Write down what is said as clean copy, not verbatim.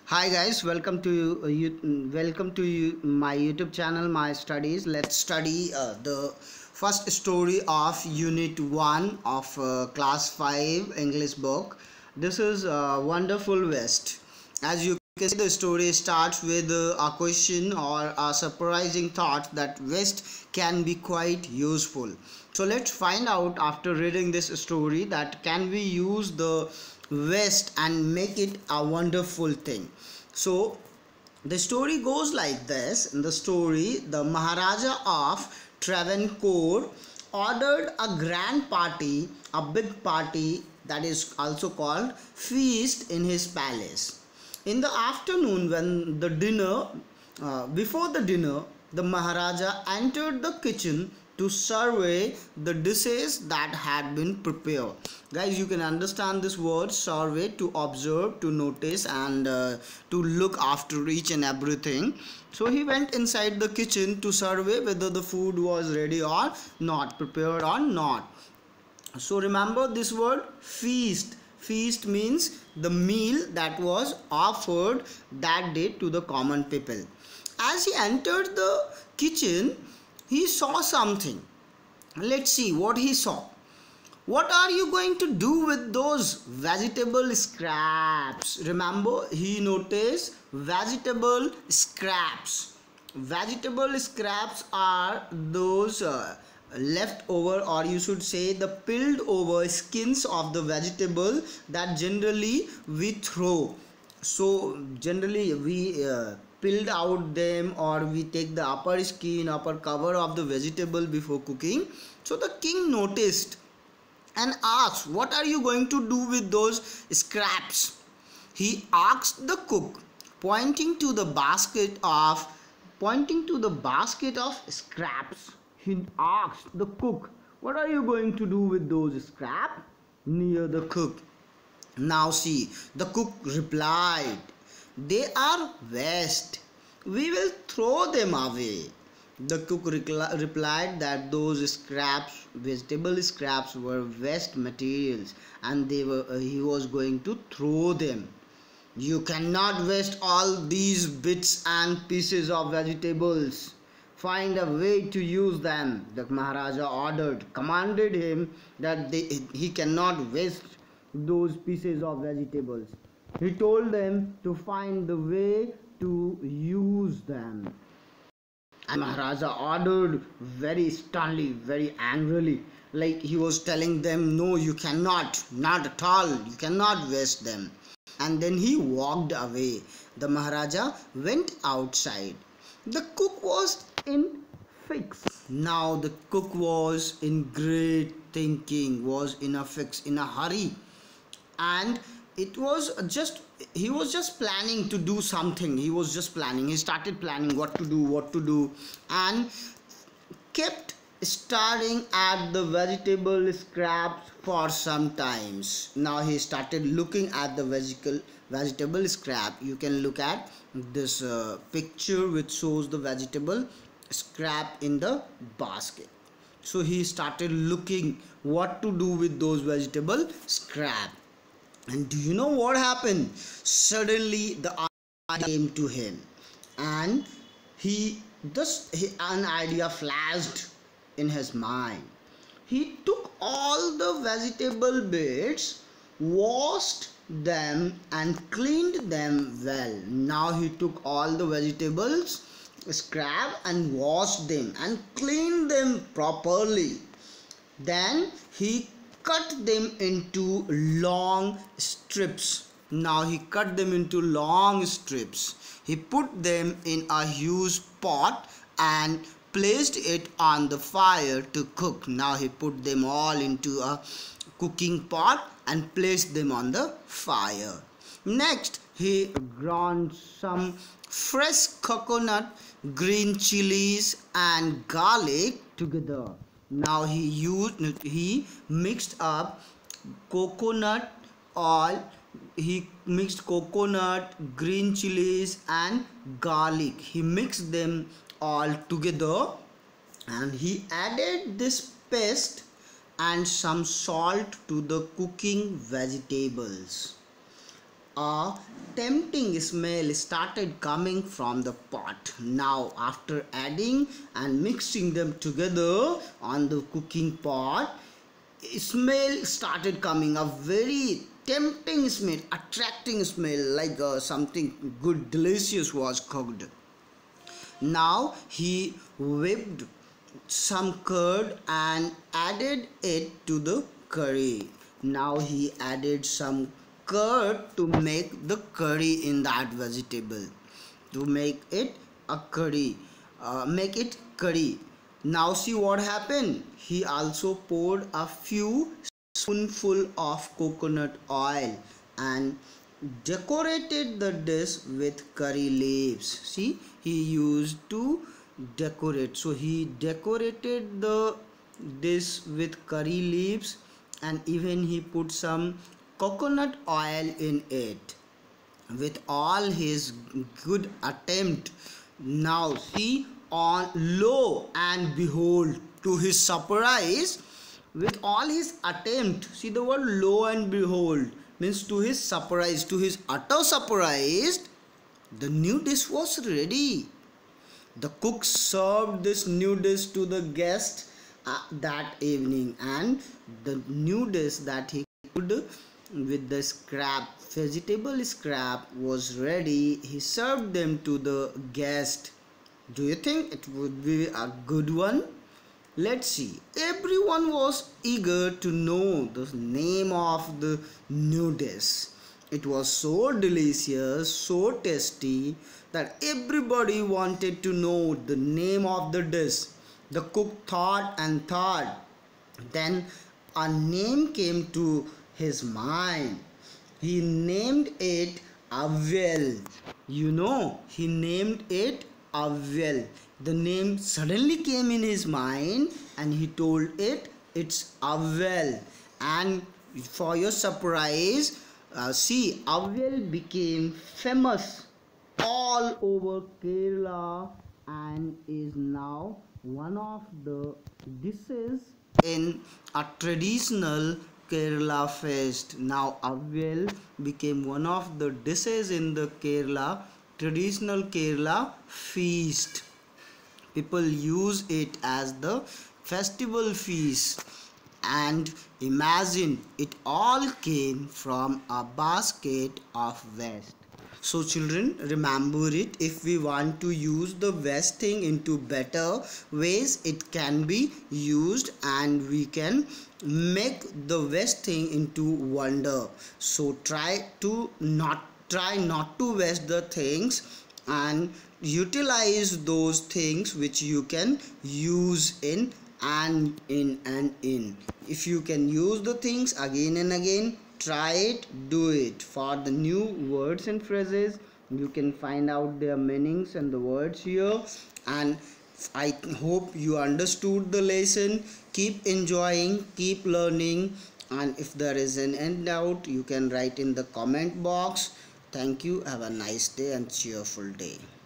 Hi guys, welcome to my YouTube channel, My Studies. Let's study the first story of Unit 1 of Class 5 English book. This is Wonderful West. As you can see, the story starts with a question or a surprising thought that West can be quite useful. So let's find out after reading this story that can we use the West and make it a wonderful thing. So the story goes like this. In the story, the Maharaja of Travancore ordered a grand party, a big party that is also called feast in his palace. In the afternoon, when the dinner, before the dinner, the Maharaja entered the kitchen to survey the dishes that had been prepared. Guys, you can understand this word survey: to observe, to notice, and to look after each and everything. So he went inside the kitchen to survey whether the food was ready or not, prepared or not. So remember this word feast. Feast means the meal that was offered that day to the common people. As he entered the kitchen, he saw something. Let's see what he saw. What are you going to do with those vegetable scraps? Remember, he noticed vegetable scraps. Vegetable scraps are those leftover, or you should say the peeled over skins of the vegetable that generally we throw. So generally we peeled out them, or we take the upper skin, upper cover of the vegetable before cooking. So the king noticed and asked, what are you going to do with those scraps? He asked the cook, pointing to the basket of scraps. He asked the cook, what are you going to do with those scraps? Near the cook. Now see, the cook replied, they are waste. We will throw them away. The cook replied that those scraps, vegetable scraps, were waste materials, and he was going to throw them. You cannot waste all these bits and pieces of vegetables. Find a way to use them. The Maharaja commanded him that he cannot waste those pieces of vegetables. He told them to find the way to use them. And Maharaja ordered very sternly, very angrily, like he was telling them, no, you cannot, not at all, you cannot waste them. And then he walked away. The Maharaja went outside. The cook was in fix. Now the cook was in great thinking, was in a fix, in a hurry, and he was just planning to do something. He started planning what to do, and kept staring at the vegetable scraps for some times. Now he started looking at the vegetable scrap. You can look at this picture which shows the vegetable scrap in the basket. So he started looking what to do with those vegetable scrap. And do you know what happened? Suddenly the idea came to him, and an idea flashed in his mind. He took all the vegetable bits, washed them and cleaned them well. Now he took all the vegetables scrap and washed them and cleaned them properly. Then he cut them into long strips. Now he cut them into long strips. He put them in a huge pot and placed it on the fire to cook. Now he put them all into a cooking pot and placed them on the fire. Next, he ground some fresh coconut, green chilies and garlic together. Now he mixed up coconut oil. He mixed coconut, green chilies and garlic. He mixed them all together, and he added this paste and some salt to the cooking vegetables. a tempting smell started coming from the pot. Now, after adding and mixing them together on the cooking pot, smell started coming, a very tempting smell, attracting smell, like something good, delicious was cooked. Now he whipped some curd and added it to the curry. Now he added some curd to make the curry in that vegetable, to make it a curry, make it curry. Now see what happened. He also poured a few spoonful of coconut oil and decorated the dish with curry leaves. See, he used to decorate. So he decorated the dish with curry leaves, and even he put some coconut oil in it. With all his good attempt, now see, on lo and behold, to his surprise, with all his attempt, see the word lo and behold means to his surprise, to his utter surprise, the new dish was ready. The cook served this new dish to the guest that evening, and the new dish that he cooked with the vegetable scrap was ready. He served them to the guest. Do you think it would be a good one? Let's see. Everyone was eager to know the name of the new dish. It was so delicious, so tasty, that everybody wanted to know the name of the dish. The cook thought and thought. Then a name came to his mind. He named it Avel. He named it Avel. The name suddenly came in his mind, and he told it, it's Avel. And for your surprise, see, Avel became famous all over Kerala and is now one of the dishes in a traditional Kerala feast. Now Avel became one of the dishes in the traditional Kerala feast. People use it as the festival feast. And imagine, it all came from a basket of waste. So children, remember it. If we want to use the waste thing into better ways, it can be used, and we can make the waste thing into wonder. So try not to waste the things, and utilize those things which you can use in and in. If you can use the things again and again, try it, do it. For the new words and phrases, you can find out their meanings and the words here. And I hope you understood the lesson. Keep enjoying, keep learning, and if there is an end doubt, you can write in the comment box. Thank you. Have a nice day and cheerful day.